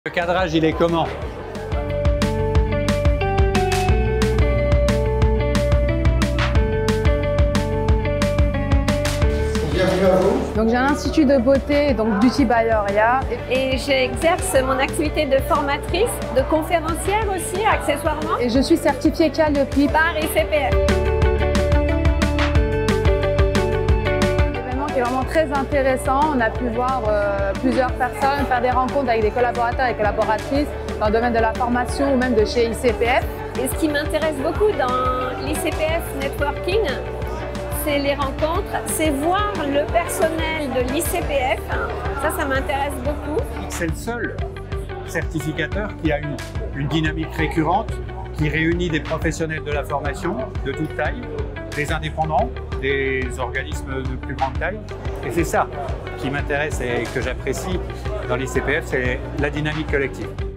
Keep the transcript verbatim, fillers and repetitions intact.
Le cadrage, il est comment? Bienvenue à vous. Donc j'ai un institut de beauté, donc Beauty by Auria. Et j'exerce mon activité de formatrice, de conférencière aussi, accessoirement. Et je suis certifiée Calliope par I C P F. L'événement qui est vraiment très intéressant. On a pu voir euh, plusieurs personnes, faire des rencontres avec des collaborateurs et collaboratrices dans le domaine de la formation ou même de chez I C P F. Et ce qui m'intéresse beaucoup dans l'I C P F Networking, c'est les rencontres, c'est voir le personnel de l'I C P F. Ça, ça m'intéresse beaucoup. C'est le seul certificateur qui a une, une dynamique récurrente, qui réunit des professionnels de la formation de toute taille, des indépendants, des organismes de plus grande taille. Et c'est ça qui m'intéresse et que j'apprécie dans l'I C P F, c'est la dynamique collective.